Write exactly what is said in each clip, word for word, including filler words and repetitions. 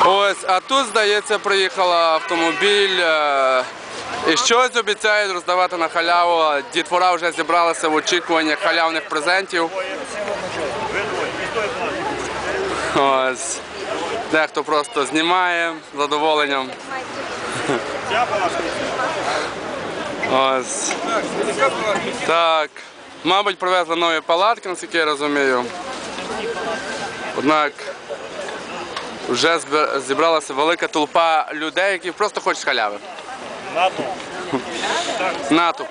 Ось, а тут, здається, приїхала автомобіль і щось обіцяють роздавати на халяву. Дітвора вже зібралася в очікуванні халявних презентів. Ось. Дехто просто знімає з задоволенням. Ось. Так. Мабуть, привезли нові палатки, наскільки я розумію. Однак вже зібралася велика толпа людей, які просто хочуть халяви. Натовп. Натовп.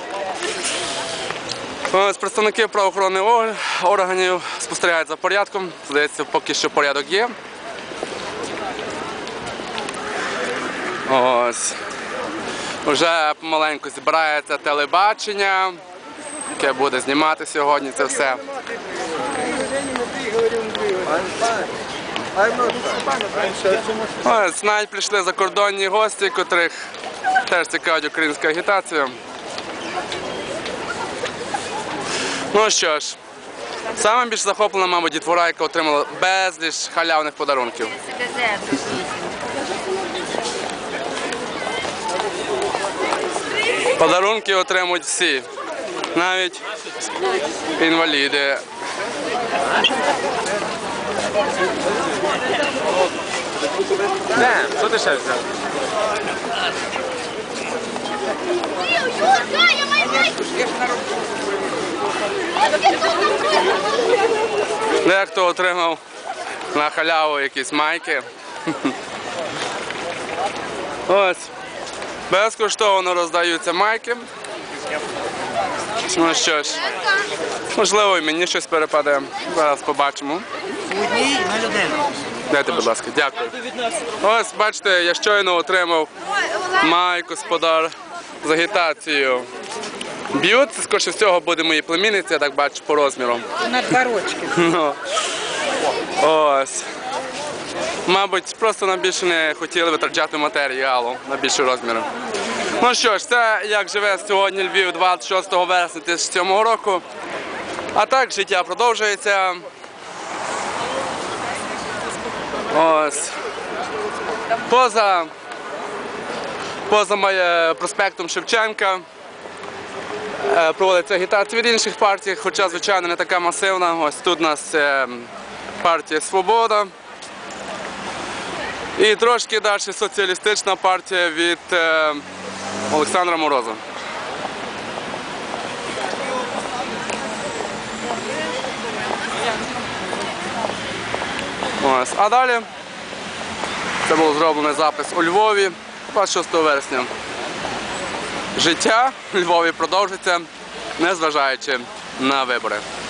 Ось представники правоохоронних органів спостерігають за порядком. Здається, поки що порядок є. Ось. Вже помаленьку збирається телебачення, яке буде знімати сьогодні це все. Ось, навіть прийшли закордонні гості, котрих теж цікавить українська агітація. Ну що ж, саме більш захоплена, мабуть, дітвора, яка отримала безліч халявних подарунків. Подарунки отримують всі, навіть інваліди. Не, що ти ще взяв? Дехто отримав на халяву якісь майки. Ось. Безкоштовно роздаються майки. Ну що ж, можливо, і мені щось перепаде. Зараз побачимо. Одній на людину. Дайте, будь ласка, дякую. Ось, бачите, я щойно отримав майку з подарунком з агітацією. Б'ют, скоріше всього, буде моїй племінниці, я так бачу, по розміру. На два рочки. Ну, ось. Мабуть, просто нам більше не хотіли витрачати матеріалу на більші розміри. Ну що ж, це як живе сьогодні Львів двадцять шостого вересня дві тисячі сьомого року. А так, життя продовжується. Ось. Поза, поза моє проспектом Шевченка проводиться агітація від інших партій, хоча, звичайно, не така масивна. Ось тут у нас партія «Свобода». І трошки далі соціалістична партія від е, Олександра Мороза. Ось. А далі це був зроблений запис у Львові двадцять шостого вересня. Життя у Львові продовжиться, незважаючи на вибори.